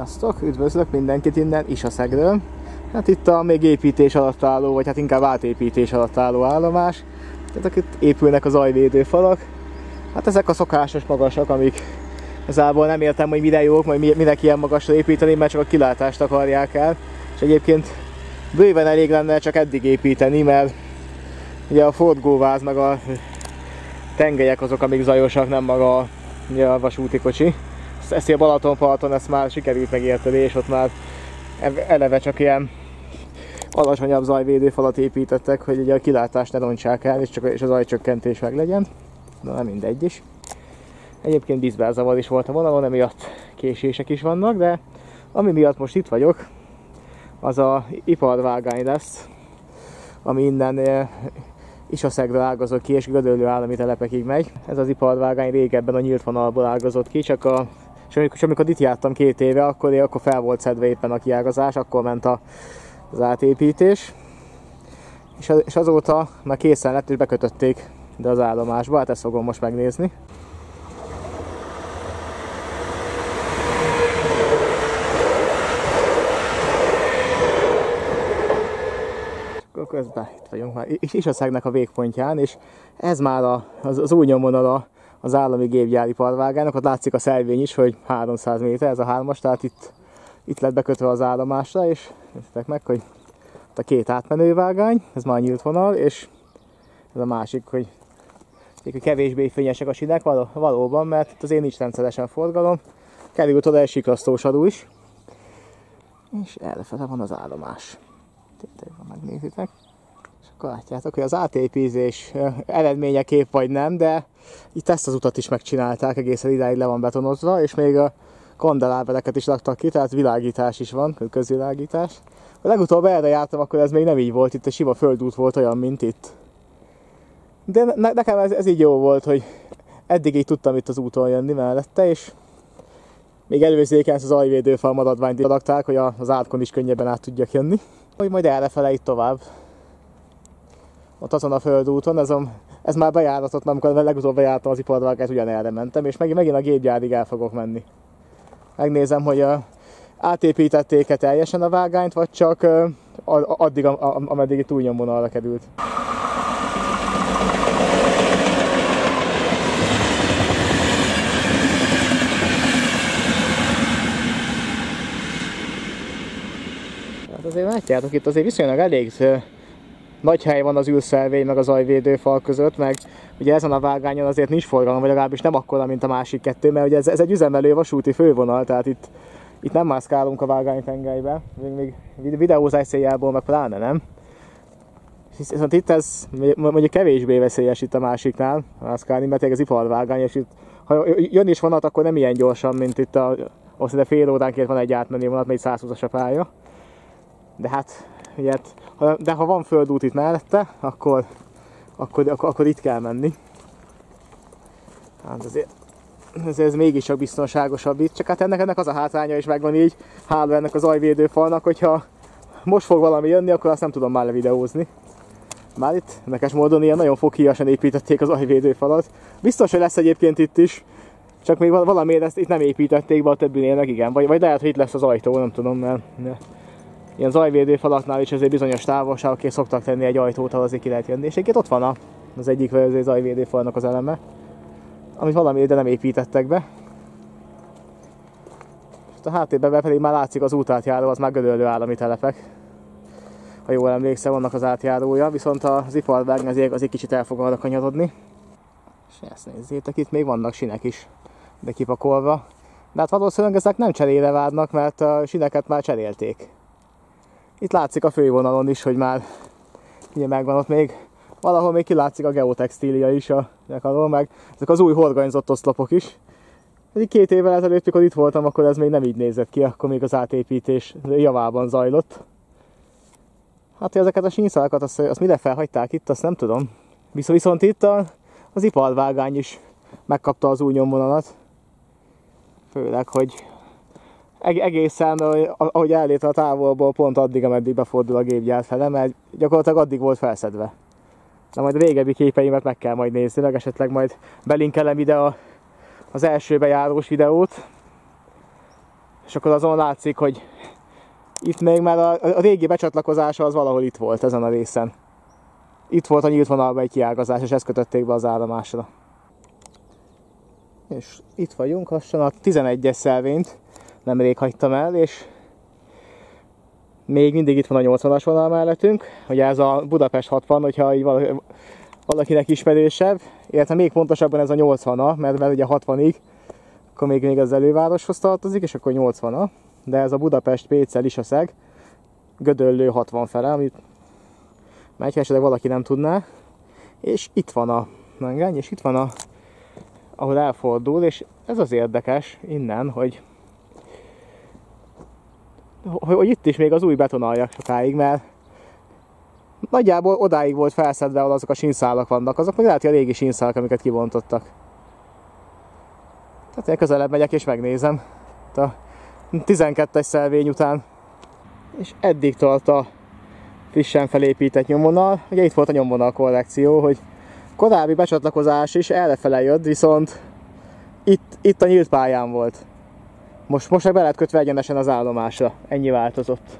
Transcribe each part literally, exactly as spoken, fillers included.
Sziasztok! Üdvözlök mindenkit innen Isaszegről. Hát itt a még építés alatt álló, vagy hát inkább átépítés alatt álló állomás. Tehát itt épülnek az zajvédő falak. Hát ezek a szokásos magasak, amik igazából nem értem, hogy mire jók, majd minek ilyen magasra építeni, mert csak a kilátást akarják el. És egyébként bőven elég lenne csak eddig építeni, mert ugye a forgóváz meg a tengelyek azok, amik zajosak, nem maga ugye a vasúti kocsi. Ezt a Balatonparton ezt már sikerült megérteni, és ott már eleve csak ilyen alacsonyabb zajvédőfalat építettek, hogy ugye a kilátást ne rontsák el, és, csak, és a zajcsökkentés meg legyen. De nem mindegy is. Egyébként vízbelzavar is volt a vonalon, emiatt késések is vannak, de ami miatt most itt vagyok, az a iparvágány lesz, ami innen Isaszegről ágazott ki, és Gödöllő állami telepekig megy. Ez az iparvágány régebben a nyílt vonalból ágazott ki, csak a És amikor, és amikor itt jártam két éve, akkor, akkor fel volt szedve éppen a kiágazás, akkor ment a, az átépítés. És, az, és azóta már készen lett, és bekötötték ide az állomásba, hát ezt fogom most megnézni. És akkor közben itt vagyunk már Isaszegnek a végpontján, és ez már a, az, az új nyomvonala az állami gépgyáriparvágának. Ott látszik a szelvény is, hogy háromszáz méter, ez a hármas, tehát itt, itt lett bekötve az állomásra, és nézzétek meg, hogy a két átmenővágány, ez már nyílt vonal, és ez a másik, hogy kevésbé fényesek a sinek, való, valóban, mert itt azért nincs rendszeresen forgalom. Került oda egy siklasztós adó is, és errefele van az állomás. Tényleg megnézitek. Akkor látjátok, hogy az átépítés eredményeképp vagy nem, de itt ezt az utat is megcsinálták, egészen idáig le van betonozva, és még a kandelábereket is raktak ki, tehát világítás is van, közvilágítás. A legutóbb erre jártam, akkor ez még nem így volt, itt a sima földút volt olyan, mint itt. De ne, nekem ez, ez így jó volt, hogy eddig így tudtam itt az úton jönni mellette, és még előzéken ezt az zajvédőfal maradványt rakták, hogy az átkon is könnyebben át tudjak jönni. Hogy majd errefele itt tovább. Ott azon a földúton, ez, a, ez már bejáratott, mert amikor legutóbb bejártam az iparvágányt, ugyanerre mentem, és meg, megint a gépgyárig el fogok menni. Megnézem, hogy uh, átépítették-e teljesen a vágányt, vagy csak uh, addig, a, a, ameddig itt új nyomvonalra került. Hát azért látjátok, itt azért viszonylag elég uh, nagy hely van az ülszelvény meg a zajvédőfal között, meg ugye ezen a vágányon azért nincs forgalom, vagy legalábbis nem akkora, mint a másik kettő, mert ugye ez, ez egy üzemelő vasúti fővonal, tehát itt, itt nem mászkálunk a vágánytengelybe, még, még videózás céljából meg pláne nem. Viszont itt ez mondjuk kevésbé veszélyes itt a másiknál mászkálni, mert az iparvágány, és itt, ha jön is vonat, akkor nem ilyen gyorsan, mint itt a, ahhoz ide fél óránként van egy átmenő vonat, mert százhúszas a pálya. De hát, ugye, de ha van földút itt mellette, akkor, akkor, akkor, akkor itt kell menni. Hát azért, azért ez mégis csak biztonságosabb itt, csak hát ennek, ennek az a hátránya is megvan így, hála ennek a zajvédőfalnak, hogyha most fog valami jönni, akkor azt nem tudom már levideózni. Már itt érdekes módon ilyen nagyon foghíjasan építették az zajvédőfalat. Biztos, hogy lesz egyébként itt is, csak még valamiért ezt itt nem építették be, a többinél meg igen. Vagy, vagy lehet, hogy itt lesz az ajtó, nem tudom, mert ne. Ilyen zajvédőfalaknál is azért bizonyos távolságokért szoktak tenni egy ajtót, ahol azért ki lehet jönni. És egyébként ott van az egyik zajvédőfalnak az eleme, amit valamiért de nem építettek be. És a háttérben pedig már látszik az útátjáró, az már Gödöllő állami telepek. Ha jól emlékszem, vannak az átjárója, viszont az iparvágány azért, azért kicsit el fog arra kanyarodni. És ezt nézzétek, itt még vannak sinek is, de kipakolva. De hát valószínűleg ezek nem cserére várnak, mert a sineket már cserélték. Itt látszik a fővonalon is, hogy már ugye megvan ott még, valahol még kilátszik a geotextília is a alól, meg ezek az új horgonyzott oszlopok is. Pedig két évvel ezelőtt, mikor itt voltam, akkor ez még nem így nézett ki, akkor még az átépítés javában zajlott. Hát, hogy ezeket a sínszálakat, azt, azt mire felhagyták itt, azt nem tudom. Viszont, viszont itt a, az iparvágány is megkapta az új nyomvonalat. Főleg, hogy egészen, ahogy ellép a távolból, pont addig, ameddig befordul a gépgyár fele, mert gyakorlatilag addig volt felszedve. Na majd a régebbi képeimet meg kell majd nézni, meg esetleg majd belinkelem ide a, az első bejárós videót. És akkor azon látszik, hogy itt még már a, a régi becsatlakozása az valahol itt volt ezen a részen. Itt volt a nyílt vonalban egy kiágazás, és ezt kötötték be az állomásra. És itt vagyunk, lassan a tizenegyes szelvényt nemrég hagytam el, és még mindig itt van a nyolcvanas vonal mellettünk. Ugye ez a Budapest hatvan, hogyha így valakinek ismerősebb, illetve még pontosabban ez a nyolcvana, mert, mert ugye hatvanig, akkor még, még az elővároshoz tartozik, és akkor nyolcvana. De ez a Budapest, Pécsel, Ischaszeg, Gödöllő hatvan fele, amit megy, ha esetleg valaki nem tudná. És itt van a mengány, és itt van a, ahol elfordul, és ez az érdekes innen, hogy, hogy, hogy itt is még az új betonaljak sokáig, mert nagyjából odáig volt felszedve, ahol azok a sínszálak vannak, azok meg lehet, hogy a régi sínszálak, amiket kibontottak. Tehát én közelebb megyek és megnézem a tizenkettes szelvény után. És eddig tart a frissen felépített nyomvonal. Ugye itt volt a nyomvonal korrekció, hogy korábbi becsatlakozás is errefele jött, viszont itt, itt a nyílt pályán volt. Most, most meg be lehet kötve egyenesen az állomásra. Ennyi változott.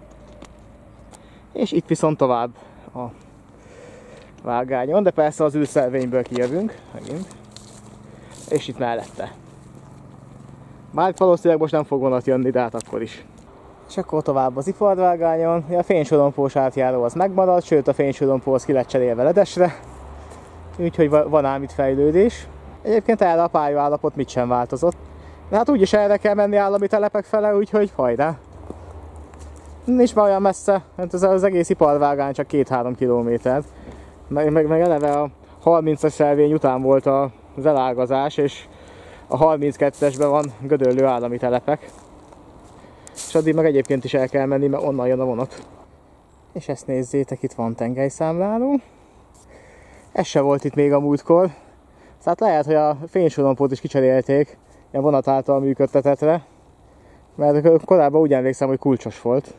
És itt viszont tovább a vágányon, de persze az űrszelvényből kijövünk megint. És itt mellette. Már valószínűleg most nem fog vonat jönni, de hát akkor is. És akkor tovább az iparvágányon. A fénysorompós átjáró az megmaradt, sőt a fénysorompó az ki lett cserélve ledesre. Úgyhogy van ám itt fejlődés. Egyébként erre a pályaállapot mit sem változott. De hát úgyis erre kell menni állami telepek fele, úgyhogy hajrá! Nincs már olyan messze, mert ez az egész iparvágány csak két-három kilométer. Meg, meg, meg eleve a harmincas szelvény után volt az elágazás, és a harminckettesben van Gödöllő állami telepek. És addig meg egyébként is el kell menni, mert onnan jön a vonat. És ezt nézzétek, itt van tengelyszámláló. Ez se volt itt még a múltkor. Tehát lehet, hogy a fénysorompót is kicserélték ilyen vonat által működtetetre. Mert korábban úgy emlékszem, hogy kulcsos volt.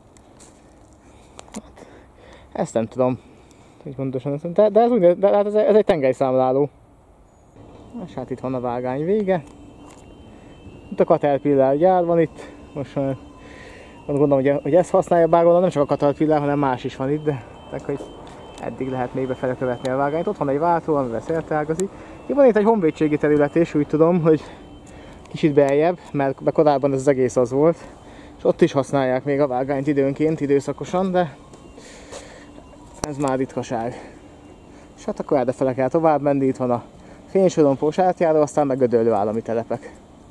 Ezt nem tudom, hogy pontosan, de, de, ez, úgy, de hát ez, ez egy tengelyszámláló. És hát itt van a vágány vége. Itt a Caterpillar gyár van itt. Most gondolom, hogy, hogy ezt használja, bár gondolom nem csak a Caterpillar, hanem más is van itt, de tehát, hogy eddig lehet még befele követni a vágányt. Ott van egy váltó, amivel szerteágazik. Itt van itt egy honvédségi terület is, úgy tudom, hogy kicsit beljebb, mert korábban ez az egész az volt. És ott is használják még a vágányt időnként, időszakosan, de ez már ritkaság. És hát akkor errefele kell tovább menni, itt van a fénysorompós átjáró, aztán meg Gödöllő állami telepek.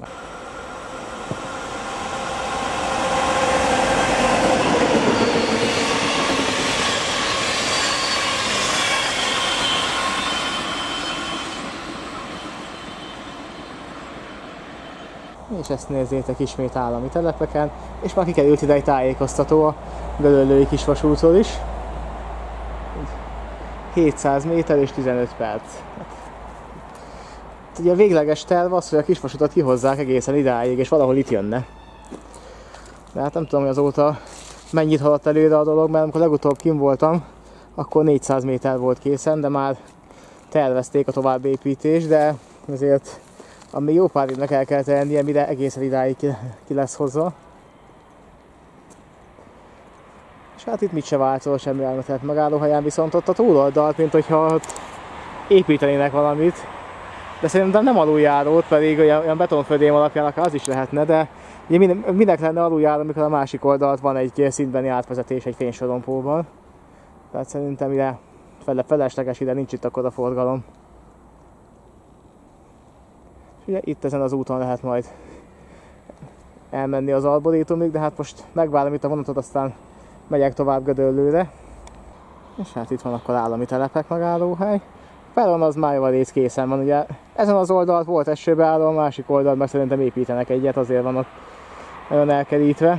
És ezt nézzétek ismét állami telepeken, és már kikerült ide egy tájékoztató a Gödöllői kisvasútról is. hétszáz méter és tizenöt perc. Hát, ugye a végleges terv az, hogy a kisvasutat kihozzák egészen idáig, és valahol itt jönne. De hát nem tudom, hogy azóta mennyit haladt előre a dolog, mert amikor legutóbb kint voltam, akkor négyszáz méter volt készen, de már tervezték a továbbépítést, de ezért ami jó pár évnek el kell tennie, mire egészen idáig ki, ki lesz hozva. És hát itt mit se változó, semmi elmetett megállóhelyán, viszont ott a túloldalt, mint hogyha ott építenének valamit. De szerintem nem aluljárót, pedig olyan, olyan betonfödém alapján akár az is lehetne, de ugye minek lenne aluljáró, amikor a másik oldalt van egy szintbeni átvezetés egy fénysorompóval. Tehát szerintem ide fele, felesleges, ide nincs itt akkor a forgalom. Ugye itt ezen az úton lehet majd elmenni az Arborétumig, de hát most megvárom itt a vonatot, aztán megyek tovább Gödöllőre. És hát itt van akkor állami telepek megállóhely. Peron az már rész készen van, ugye ezen az oldalt volt esőbeálló, a másik oldalt meg szerintem építenek egyet, azért van ott nagyon elkerítve.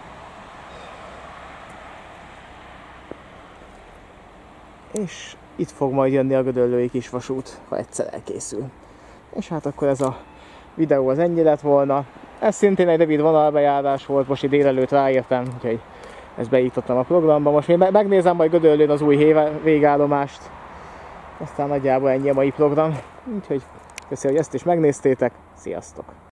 És itt fog majd jönni a Gödöllői kisvasút, ha egyszer elkészül. És hát akkor ez a videó az ennyi lett volna. Ez szintén egy rövid vonalbejárás volt, most így délelőtt ráértem, úgyhogy ezt beírtottam a programba. Most még megnézem majd Gödöllőn az új végállomást. Aztán nagyjából ennyi a mai program. Úgyhogy köszönöm, hogy ezt is megnéztétek. Sziasztok!